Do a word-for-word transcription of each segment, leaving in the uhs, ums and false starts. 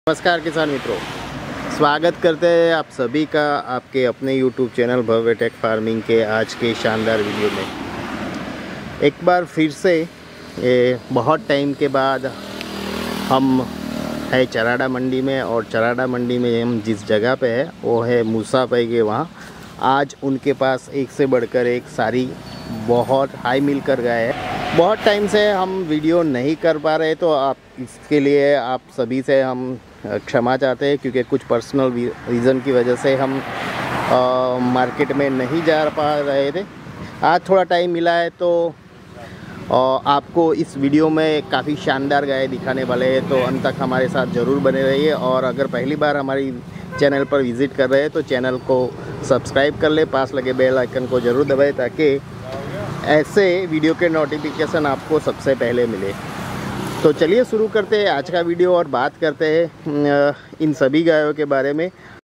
नमस्कार किसान मित्रों, स्वागत करते हैं आप सभी का आपके अपने YouTube channel Bhavya tech farming के आज के शानदार वीडियो में। एक बार फिर से ये बहुत टाइम के बाद हम है चराड़ा मंडी में, और चराड़ा मंडी में हम जिस जगह पे है वो है मूसा भाई के वहाँ। आज उनके पास एक से बढ़कर एक सारी बहुत हाई मिल कर गए हैं। बहुत टाइम से हम वीडियो नहीं कर पा रहे, तो आप इसके लिए आप सभी से हम क्षमा चाहते हैं, क्योंकि कुछ पर्सनल रीज़न की वजह से हम आ, मार्केट में नहीं जा पा रहे थे। आज थोड़ा टाइम मिला है तो आ, आपको इस वीडियो में काफ़ी शानदार गाय दिखाने वाले हैं, तो अंत तक हमारे साथ ज़रूर बने रहिए। और अगर पहली बार हमारी चैनल पर विज़िट कर रहे हैं तो चैनल को सब्सक्राइब कर ले, पास लगे बेल आइकन को ज़रूर दबाएं ताकि ऐसे वीडियो के नोटिफिकेशन आपको सबसे पहले मिले। तो चलिए शुरू करते हैं आज का वीडियो और बात करते हैं इन सभी गायों के बारे में।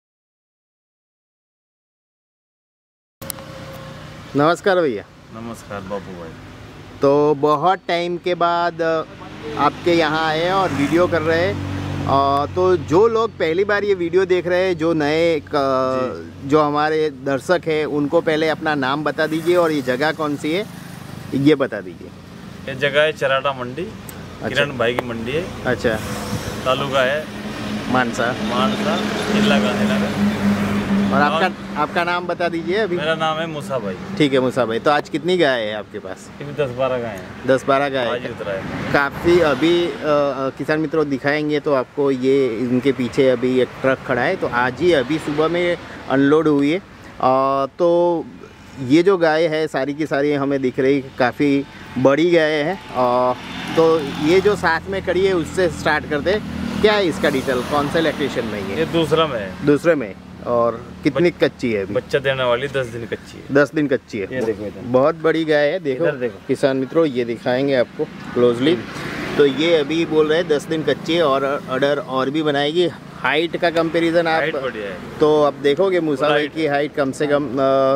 नमस्कार भैया। नमस्कार बाबू भाई। तो बहुत टाइम के बाद आपके यहाँ आए और वीडियो कर रहे हैं, तो जो लोग पहली बार ये वीडियो देख रहे हैं, जो नए जो हमारे दर्शक हैं, उनको पहले अपना नाम बता दीजिए और ये जगह कौन सी है ये बता दीजिए। ये जगह है चराड़ा मंडी। अच्छा। किरण भाई की मंडी है। अच्छा। तालुका है मानसा। मानसा जिला गांधीनगर। और आपका आपका नाम बता दीजिए अभी। मेरा नाम है मूसा भाई। ठीक है मूसा भाई। तो आज कितनी गाय है आपके पास? दस बारह गाय हैं। दस बारह गाय है। काफ़ी अभी आ, किसान मित्रों दिखाएंगे तो आपको ये इनके पीछे अभी एक ट्रक खड़ा है, तो आज ही अभी सुबह में अनलोड हुई है। आ, तो ये जो गाय है सारी की सारी हमें दिख रही काफ़ी बड़ी गाय है। आ, तो ये जो साथ में खड़ी है उससे स्टार्ट करते हैं। क्या है इसका डिटेल, कौन से इलेक्ट्रिशियन में है? ये दूसरा में है। दूसरे में। और कितनी कच्ची है अभी? बच्चा देने वाली दस दिन कच्ची है। दस दिन कच्ची है। ये देखो, बहुत बड़ी गाय है। देखो, देखो किसान मित्रों, ये दिखाएंगे आपको क्लोजली। तो ये अभी बोल रहे हैं दस दिन कच्ची है और अडर और भी बनाएगी। हाइट का कंपैरिजन आप बढ़िया है। तो अब देखोगे मूसा भाई की हाइट कम से कम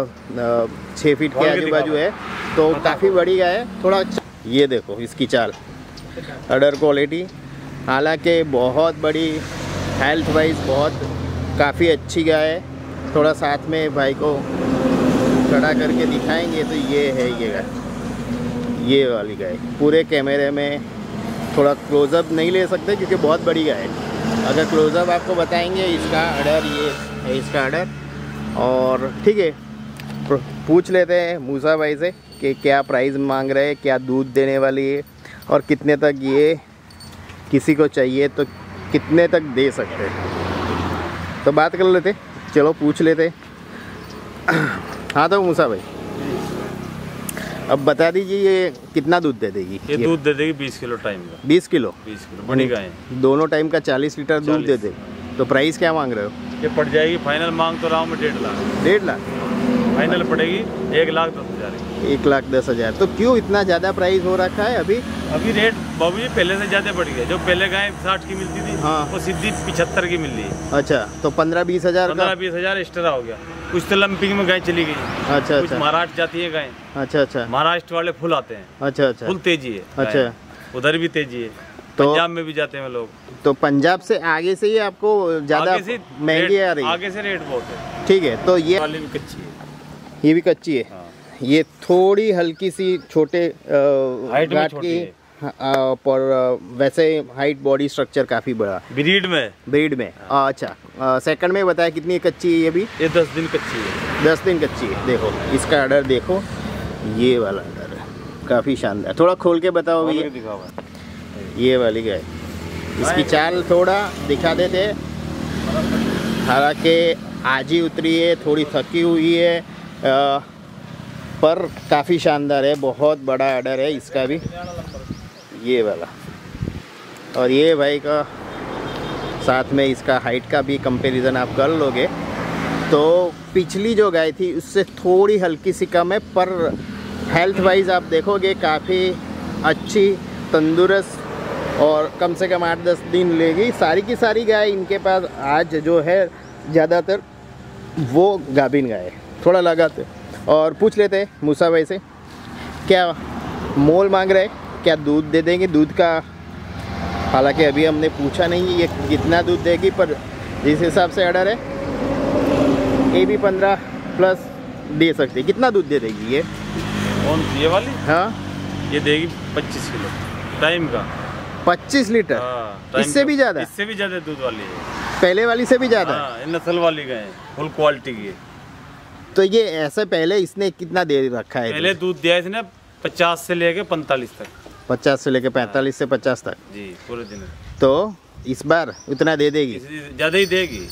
छः फीट के आजू बाजू है, तो काफ़ी बड़ी गाय है। थोड़ा ये देखो इसकी चाल, अडर क्वालिटी, हालांकि बहुत बड़ी, हेल्थ वाइज बहुत काफ़ी अच्छी गाय है। थोड़ा साथ में भाई को खड़ा करके दिखाएंगे तो ये है ये गाय, ये वाली गाय। पूरे कैमरे में थोड़ा क्लोज़अप नहीं ले सकते क्योंकि बहुत बड़ी गाय है। अगर क्लोज़अप आपको बताएंगे, इसका अडर ये है, इसका अडर। और ठीक है, पूछ लेते हैं मूसा भाई से कि क्या प्राइस मांग रहे हैं, क्या दूध देने वाली है और कितने तक ये किसी को चाहिए तो कितने तक दे सकते हैं। तो बात कर लेते, चलो पूछ लेते। हाँ तो मूसा भाई अब बता दीजिए ये कितना दूध दे देगी? ये दूध दे देगी बीस किलो टाइम का। बीस किलो? बीस किलो बड़ी गाय, दोनों टाइम का चालीस लीटर दूध दे दे। तो प्राइस क्या मांग रहे हो? ये पड़ जाएगी, फाइनल मांग तो रहा हूँ मैं डेढ़ लाख। डेढ़ लाख फाइनल पड़ेगी एक लाख दस हज़ार। एक लाख दस हज़ार। तो क्यों इतना ज़्यादा प्राइस हो रखा है अभी? अभी रेट बाबू जी पहले से ज़्यादा बढ़ गया। जो पहले गाय साठ की मिलती थी, हाँ, वो सीधी पिछहत्तर की मिल रही है। अच्छा, तो पंद्रह बीस हज़ार पंद्रह बीस हज़ार एक्स्ट्रा हो गया। कुछ तो लंपिंग में गाय चली गई। अच्छा कुछ अच्छा। महाराष्ट्र जाती है गाय। अच्छा अच्छा। महाराष्ट्र वाले फुल आते हैं। अच्छा अच्छा। फुल तेजी है। अच्छा, उधर भी तेजी है। तो पंजाब में भी जाते हैं लोग। तो पंजाब से आगे से ही आपको ज़्यादा महंगी आ रही है? आगे से रेट बहुत है। ठीक है। तो ये वाली भी कच्ची है। ये भी कच्ची है। हाँ। ये थोड़ी हल्की सी छोटे हाइट में छोटी है, पर वैसे हाइट बॉडी स्ट्रक्चर काफ़ी बड़ा। ब्रीड में ब्रीड में हाँ। अच्छा, सेकंड में बताया कितनी कच्ची है ये भी? ये दस दिन कच्ची है। दस दिन कच्ची है। देखो इसका ऑर्डर देखो, ये वाला ऑर्डर है, काफ़ी शानदार। थोड़ा खोल के बताओ भैया। ये वाली गाय, इसकी चाल थोड़ा दिखा देते। हालांकि आज ही उतरी है, थोड़ी थकी हुई है, आ, पर काफ़ी शानदार है। बहुत बड़ा ऑर्डर है इसका भी, ये वाला। और ये भाई का साथ में इसका हाइट का भी कंपैरिजन आप कर लोगे तो पिछली जो गाय थी उससे थोड़ी हल्की सी कम है, पर हेल्थ वाइज आप देखोगे काफ़ी अच्छी, तंदुरुस्त, और कम से कम आठ दस दिन लेगी। सारी की सारी गाय इनके पास आज जो है ज़्यादातर वो गाभिन गाय है। थोड़ा लगाते और पूछ लेते हैं मूसा भाई से क्या मोल मांग रहे हैं, क्या दूध दे देंगे, दूध का हालांकि अभी हमने पूछा नहीं ये कितना दूध देगी, पर जिस हिसाब से ऑर्डर है ये भी पंद्रह प्लस दे सकती है। कितना दूध दे देगी ये? कौन ये वाली? हाँ, ये देगी पच्चीस किलो टाइम का। पच्चीस लीटर? हाँ, इससे भी ज़्यादा? इससे भी ज़्यादा दूध वाली है, पहले वाली से भी ज़्यादा? हाँ, ये नस्ल वाली गए, फुल क्वालिटी की है। तो ये ऐसे पहले इसने कितना दे रखा है? पहले दूध दिया इसने पचास से लेके पैंतालीस तक। पचास से लेके पैंतालीस से पचास तक जी, पूरे दिन। तो इस बार उतना दे देगी? ज़्यादा ही देगी।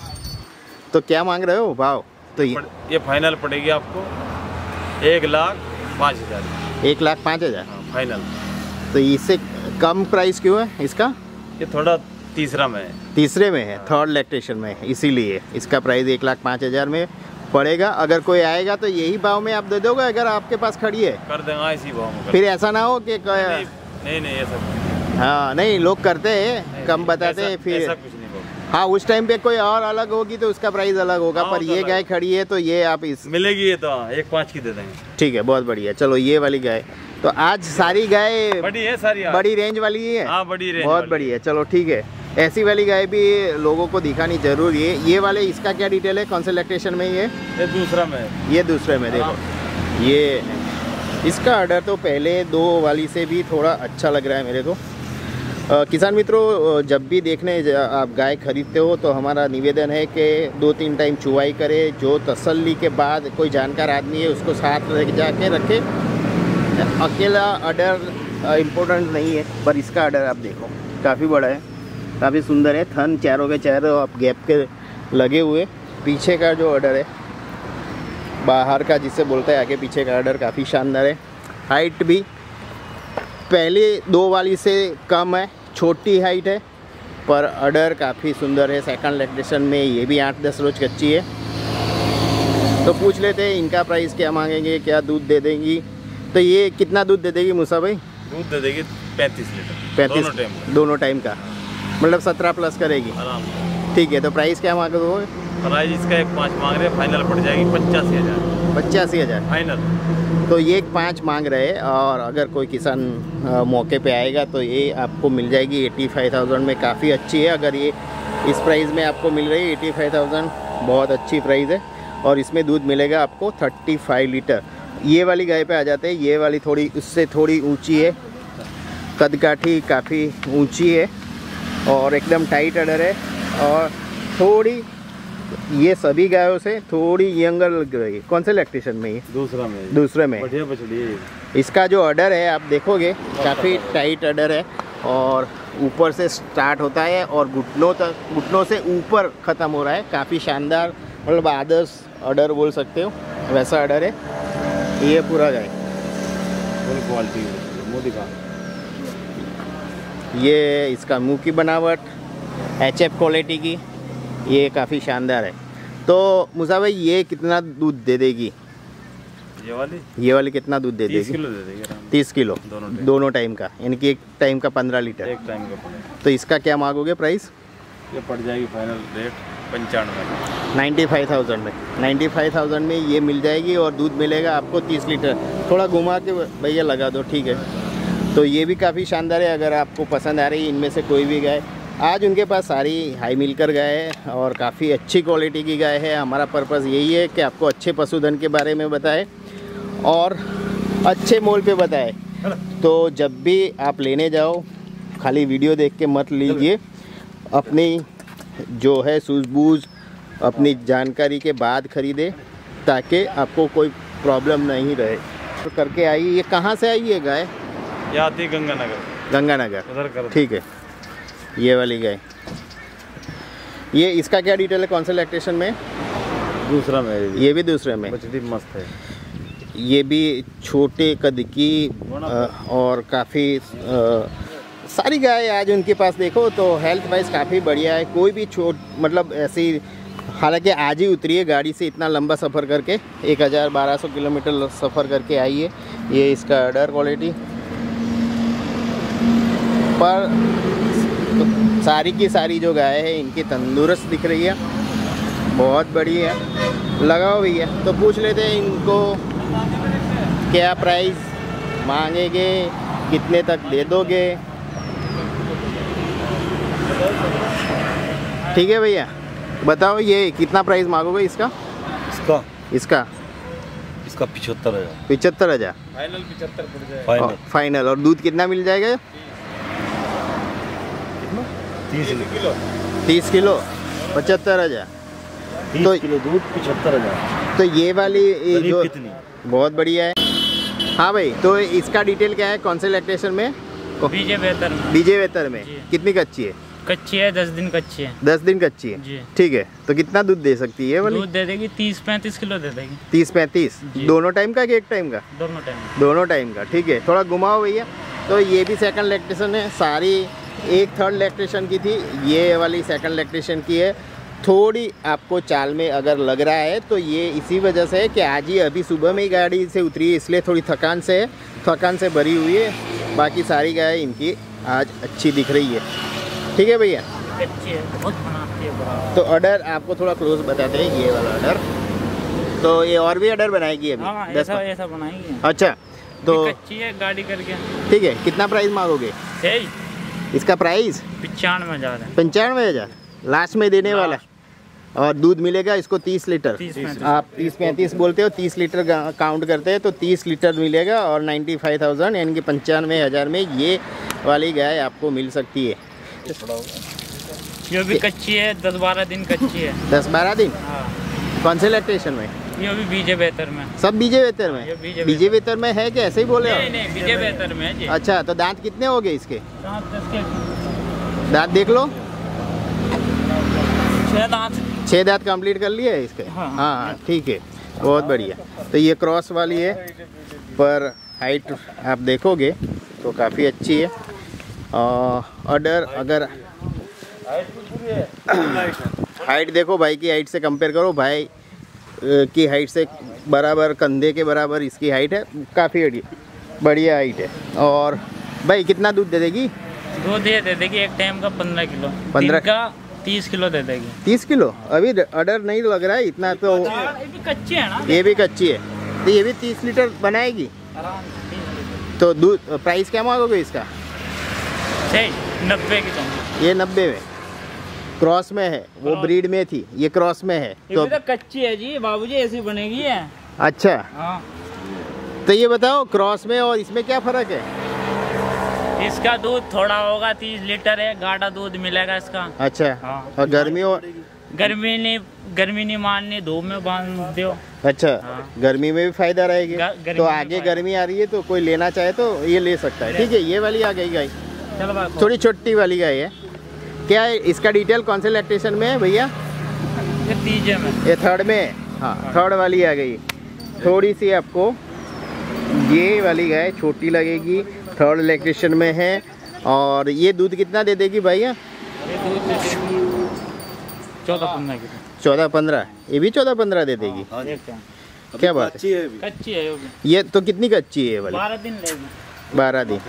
तो क्या मांग रहे हो भाव? तो ये, ये फाइनल पड़ेगी आपको एक लाख पाँच हज़ार। एक लाख पाँच हज़ार फाइनल। तो इससे कम प्राइस क्यों है इसका? ये थोड़ा तीसरा में है। तीसरे में है, थर्ड लैक्टेशन में है, इसीलिए इसका प्राइस एक लाख पाँच हज़ार में पड़ेगा। अगर कोई आएगा तो यही भाव में आप दे दोगे अगर आपके पास खड़ी है? कर देंगे इसी भाव में। फिर ऐसा ना हो कि नहीं नहीं, नहीं ऐसा। हाँ नहीं, लोग करते हैं कम बताते हैं फिर। ऐसा कुछ नहीं होगा। हाँ, उस टाइम पे कोई और अलग होगी तो उसका प्राइस अलग होगा। हाँ, पर ये गाय खड़ी है तो ये आप इस मिलेगी, ये तो एक पाँच की दे देंगे। ठीक है, बहुत बढ़िया। चलो ये वाली गाय तो आज सारी गाय बड़ी है, सारी बड़ी रेंज वाली ही है। हाँ, बड़ी रेंज बहुत बढ़िया। चलो ठीक है, ऐसी वाली गाय भी लोगों को दिखानी जरूरी है। ये वाले इसका क्या डिटेल है? कौन से लैक्टेशन में ये? ये दूसरा में। ये दूसरे में। देखो ये इसका ऑर्डर तो पहले दो वाली से भी थोड़ा अच्छा लग रहा है मेरे को। आ, किसान मित्रों, जब भी देखने आप गाय खरीदते हो तो हमारा निवेदन है कि दो तीन टाइम चुवाई करें। जो तसल्ली के बाद कोई जानकार आदमी है उसको साथ ले जाके रखे। अकेला ऑर्डर इम्पोर्टेंट नहीं है, पर इसका ऑर्डर आप देखो काफ़ी बड़ा है, काफ़ी सुंदर है। थन चारों के चारों आप गैप के लगे हुए। पीछे का जो ऑर्डर है बाहर का जिसे बोलते हैं आगे पीछे का ऑर्डर काफ़ी शानदार है। हाइट भी पहले दो वाली से कम है, छोटी हाइट है, पर ऑर्डर काफ़ी सुंदर है। सेकंड लैक्टेशन में ये भी आठ दस रोज कच्ची है। तो पूछ लेते हैं इनका प्राइस क्या मांगेंगे, क्या दूध दे देंगी। तो ये कितना दूध दे देगी मूसा भाई? दूध दे देगी पैंतीस लीटर पैंतीस दोनों टाइम का। दोनों टाइम का मतलब सत्रह प्लस करेगी। आराम से। ठीक है, तो प्राइस क्या मांग दो? प्राइस इसका एक पाँच मांग रहे, फाइनल पड़ जाएगी पचासी हज़ार। पचासी हज़ार फाइनल। तो ये एक पाँच मांग रहे हैं। और अगर कोई किसान आ, मौके पे आएगा तो ये आपको मिल जाएगी एटी फाइव थाउजेंड में। काफ़ी अच्छी है। अगर ये इस प्राइस में आपको मिल रही है एटी फाइव थाउजेंड, बहुत अच्छी प्राइस है। और इसमें दूध मिलेगा आपको थर्टी फाइव लीटर। ये वाली गाय पे आ जाते हैं। ये वाली थोड़ी उससे थोड़ी ऊंची है, कदकाठी काफ़ी ऊंची है और एकदम टाइट अडर है। और थोड़ी ये सभी गायों से थोड़ी यंगर लग रही है। कौन से लैक्टेशन में? ये दूसरा में। दूसरे में। बढ़िया बछड़ी है। इसका जो ऑर्डर है आप देखोगे काफ़ी टाइट ऑर्डर है और ऊपर से स्टार्ट होता है और घुटनों तक, घुटनों से ऊपर ख़त्म हो रहा है। काफ़ी शानदार, मतलब आदर्श ऑर्डर बोल सकते हो, वैसा ऑर्डर है ये पूरा गाय। फुल क्वालिटी मुँह दिखा। ये इसका मुंह की बनावट एच एफ क्वालिटी की, ये काफ़ी शानदार है। तो मूसा भाई ये कितना दूध दे देगी? ये वाली ये वाली कितना दूध दे तीस देगी? किलो दे देगी आराम से। तीस किलो दोनों टाइम। दोनों टाइम का, यानी कि एक टाइम का पंद्रह लीटर। एक टाइम का पड़ेगा। तो इसका क्या मांगोगे प्राइस? ये पड़ जाएगी फाइनल रेट पंचानवे। नाइन्टी फाइव थाउजेंड में। नाइन्टी फाइव थाउजेंड में ये मिल जाएगी और दूध मिलेगा आपको तीस लीटर। थोड़ा घुमा के भैया लगा दो, ठीक है। तो ये भी काफ़ी शानदार है। अगर आपको पसंद आ रही है इनमें से कोई भी गाय, आज उनके पास सारी हाई मिलकर गाय है और काफ़ी अच्छी क्वालिटी की गाय है। हमारा पर्पज़ यही है कि आपको अच्छे पशुधन के बारे में बताए और अच्छे मोल पे बताए। तो जब भी आप लेने जाओ खाली वीडियो देख के मत लीजिए, अपनी जो है सूझबूझ अपनी जानकारी के बाद खरीदे ताकि आपको कोई प्रॉब्लम नहीं रहे। तो करके आई। ये कहाँ से आई है गाय? ये आती है गंगानगर। गंगानगर, उधर कर। ठीक है। ये वाली गाय, ये इसका क्या डिटेल है? कौन से लैक्टेशन में? दूसरा में। ये भी दूसरे में। बछड़ी मस्त है। ये भी छोटे कद की और काफ़ी सारी गाय आज उनके पास देखो तो हेल्थ वाइज काफ़ी बढ़िया है। कोई भी छोट मतलब ऐसी, हालांकि आज ही उतरी है गाड़ी से, इतना लंबा सफ़र करके एक हज़ार बारह सौ किलोमीटर सफ़र करके आई है। ये इसका ऑर्डर क्वालिटी, पर सारी की सारी जो गाय है इनकी तंदुरुस्त दिख रही है, बहुत बड़ी है। लगाओ भैया, तो पूछ लेते हैं इनको क्या प्राइस मांगेंगे, कितने तक दे दोगे। ठीक है भैया, बताओ ये कितना प्राइस मांगोगे इसका? इसका इसका इसका पिछहत्तर हजार पिछहत्तर हजार फाइनल पिछहत्तर पड़ जाएगा और फाइनल। और दूध कितना मिल जाएगा? तीस किलो तीस किलो पचहत्तर हजार तो किलो दूध पिछहत्तर हजार तो ये वाली ये जो कितनी बहुत बढ़िया है। हाँ भाई, तो इसका डिटेल क्या है? कौन से लैक्टेशन में? बीजे बेहतर में। बीजे बेहतर में जी। कितनी कच्ची है? कच्ची है, दस दिन कच्ची है। दस दिन कच्ची है जी। ठीक है, तो कितना दूध दे सकती है ये वाली? दूध दे देगी तीस पैंतीस किलो दे देगी। तीस पैंतीस जी। दोनों टाइम का कि एक टाइम का? दोनों टाइम। दोनों टाइम का ठीक है। थोड़ा घुमाओ भैया। तो ये भी सेकंड लैक्टेशन है, सारी एक थर्ड लैक्टेशन की थी, ये वाली सेकंड लैक्टेशन की है। थोड़ी आपको चाल में अगर लग रहा है तो ये इसी वजह से है कि आज ही अभी सुबह में ही गाड़ी से उतरी है, इसलिए थोड़ी थकान से है, थकान से भरी हुई है। बाकी सारी गाय इनकी आज अच्छी दिख रही है। ठीक है भैया, कच्ची है, बहुत बनाती है बड़ा। तो ऑर्डर आपको थोड़ा क्लोज बताते हैं, ये वाला ऑर्डर। तो ये और भी ऑर्डर बनाएगी अभी? हाँ, दस ऐसा ऐसा बनाएगी। अच्छा, तो कच्ची है, गाड़ी करके। ठीक है, कितना प्राइस मांगोगे इसका? प्राइस पचानवे हजार है। पंचानवे हजार लास्ट में देने वाला। और दूध मिलेगा इसको तीस लीटर। आप तीस पैंतीस बोलते हो, तीस लीटर काउंट करते हैं तो तीस लीटर मिलेगा। और नाइन्टी फाइव थाउजेंड यानी कि पंचानवे हज़ार में ये वाली गाय आपको मिल सकती है। ये भी कच्ची है, दस बारह दिन कच्ची है। दस बारह दिन हाँ। कौन से लैक्टेशन में? ये भी बीजे बेहतर में। सब बीजे बेहतर में? ये बीजे बीजे बेहतर में है कि ऐसे ही बोले? नहीं नहीं, बीजे बेहतर में है जी। अच्छा, तो दांत कितने हो गए इसके? दांत दस के- दांत देख लो, छह दांत। छः दांत कंप्लीट कर लिए है इसके? हाँ। हाँ ठीक है, बहुत बढ़िया। तो ये क्रॉस वाली है, पर हाइट आप देखोगे तो काफ़ी अच्छी है। ऑर्डर अगर हाइट देखो, भाई की हाइट से कंपेयर करो, भाई की हाइट से बराबर, कंधे के बराबर इसकी हाइट है, काफ़ी बढ़िया हाइट है। और भाई कितना दूध दे देगी? दूध ये दे देगी एक टाइम का पंद्रह किलो। पंद्रह का तीस किलो दे देगी। तीस किलो अभी ऑर्डर नहीं लग रहा है इतना तो। ये भी कच्ची है ना? ये भी कच्ची है, तो ये भी तीस लीटर बनाएगी। तो दूध प्राइस क्या मांगोगे इसका? नब्बे की तो। ये नब्बे में क्रॉस में है, वो ब्रीड में थी, ये क्रॉस में है। ये तो भी तो कच्ची है जी बाबूजी, ऐसी बनेगी है। अच्छा, हाँ। तो ये बताओ क्रॉस में और इसमें क्या फ़र्क है? इसका दूध थोड़ा होगा, तीस लीटर है, गाढ़ा दूध मिलेगा इसका। अच्छा। हाँ। और गर्मी और गर्मी नहीं, गर्मी नहीं माननी, धूप में बांध दो। अच्छा। हाँ। गर्मी में भी फायदा रहेगी। गर्मी तो में आगे फायदा। गर्मी आ रही है तो कोई लेना चाहे तो ये ले सकता है। ठीक है, ये वाली आ गई गाय, चलो बात थोड़ी छोटी वाली गाय है। क्या है इसका डिटेल? कौन से लैक्टेशन में है भैया? ये तीजे में। ये थर्ड में है। हाँ, थर्ड वाली आ गई। थोड़ी सी आपको ये वाली गाय छोटी लगेगी, थर्ड लैक्टेशन में है। और ये दूध कितना दे देगी भैया? ये दूध दे देगी चौदह पंद्रह किलो। चौदह पंद्रह ये भी चौदह पंद्रह दे देगी? हाँ, देखते हैं। क्या बात है, कच्ची है ये भी। ये तो कितनी कच्ची है ये वाली? बारह दिन लेगी। बारह दिन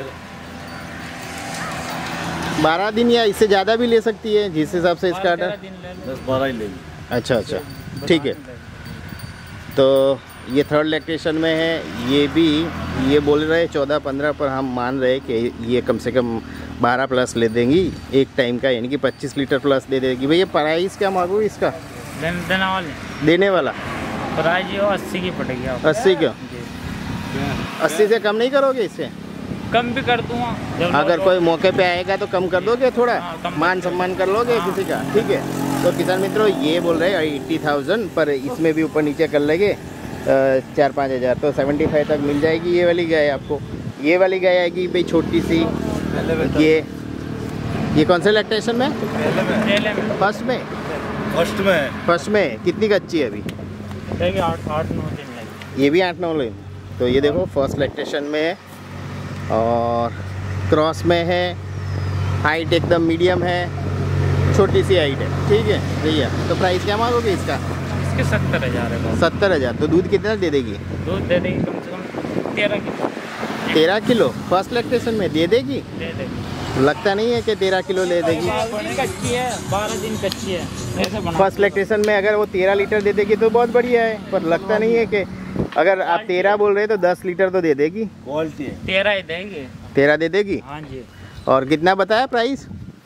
बारह दिन या इससे ज़्यादा भी ले सकती है जिस हिसाब से इसका तेरह ऑर्डर। दिन ले लो। दस बारह ही लेंगे। अच्छा अच्छा, ठीक है। तो ये थर्ड लैक्टेशन में है, ये भी ये बोल रहे हैं चौदह पंद्रह, पर हम मान रहे हैं कि ये कम से कम बारह प्लस ले देंगी एक टाइम का, यानी कि पच्चीस लीटर प्लस दे देगी। भैया प्राइस क्या मांगो इसका? देने देने वाले देने वाला प्राइस ये अस्सी की पड़ेगी आपको। अस्सी का? जी। अस्सी से कम नहीं करोगे इससे? कम भी कर दूंगा जब अगर लोग- कोई मौके पे आएगा तो कम कर दोगे थोड़ा? हाँ, कम मान सम्मान कर लोगे हाँ। किसी का? ठीक है। तो किसान मित्रों ये बोल रहे हैं एट्टी थाउजेंड, पर इसमें भी ऊपर नीचे कर लेंगे चार पाँच हज़ार, तो सेवेंटी फाइव तक मिल जाएगी ये वाली गाय आपको। ये वाली गाय आएगी भाई छोटी सी। ये ये कौन से लैक्टेशन में? पहले में फर्स्ट में? फर्स्ट में है। फर्स्ट में कितनी कच्ची है अभी? देखिए आठ आठ नौ दिन लगे। ये भी आठ नौ दिन। तो ये देखो फर्स्ट लैक्टेशन में है और क्रॉस में है, हाइट एकदम मीडियम है, छोटी सी हाइट है। ठीक है भैया, तो प्राइस क्या मांगोगे इसका? इसके सत्तर हज़ार है। सत्तर हज़ार। तो दूध कितना दे देगी? दूध दे देगी कम से कम तेरह किलो। तेरह किलो फर्स्ट लैक्टेशन में दे देगी? दे देगी। लगता नहीं है कि तेरह किलो ले देगी। कच्ची है, बारह दिन कच्ची है, ऐसे बना। फर्स्ट लैक्टेशन में अगर वो तेरह लीटर दे देगी तो बहुत बढ़िया है, पर लगता नहीं है कि अगर आप तेरह बोल रहे हैं तो दस लीटर तो दे देगी। क्वालिटी है। तेरह ही देंगे। तेरह दे देगी? हाँ जी। और कितना बताया प्राइस?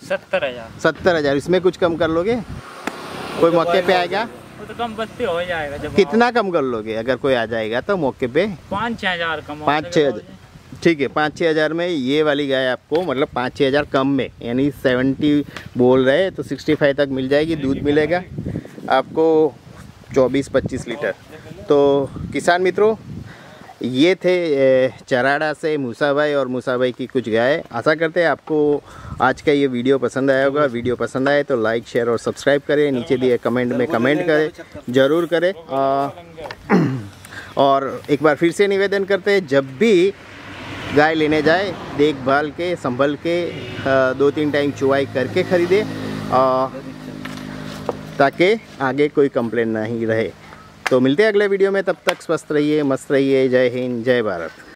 सत्तर हजार सत्तर हजार इसमें कुछ कम कर लोगे? कोई मौके पे आएगा? वो तो कम बत्ती हो जाएगा जब कितना कम कर लोगे अगर कोई आ जाएगा तो मौके पे? पाँच छः हजार कम हो पाँच छः जाएगा। हजार ठीक है, पाँच छः हज़ार में ये वाली गाय आपको मतलब पाँच छः हज़ार कम में, यानी सेवेंटी बोल रहे तो सिक्सटी फाइव तक मिल जाएगी। दूध मिलेगा आपको चौबीस पच्चीस लीटर। तो किसान मित्रों, ये थे चराड़ा से मूसा भाई और मूसा भाई की कुछ गाय। आशा करते हैं आपको आज का ये वीडियो पसंद आया होगा। वीडियो पसंद आए तो लाइक शेयर और सब्सक्राइब करें, नीचे दिए कमेंट में कमेंट करें, ज़रूर करें। और एक बार फिर से निवेदन करते हैं, जब भी गाय लेने जाए देखभाल के संभल के दो तीन टाइम चुवाई करके खरीदे, ताकि आगे कोई कंप्लेंट नहीं रहे। तो मिलते हैं अगले वीडियो में, तब तक स्वस्थ रहिए, मस्त रहिए। जय हिंद, जय भारत।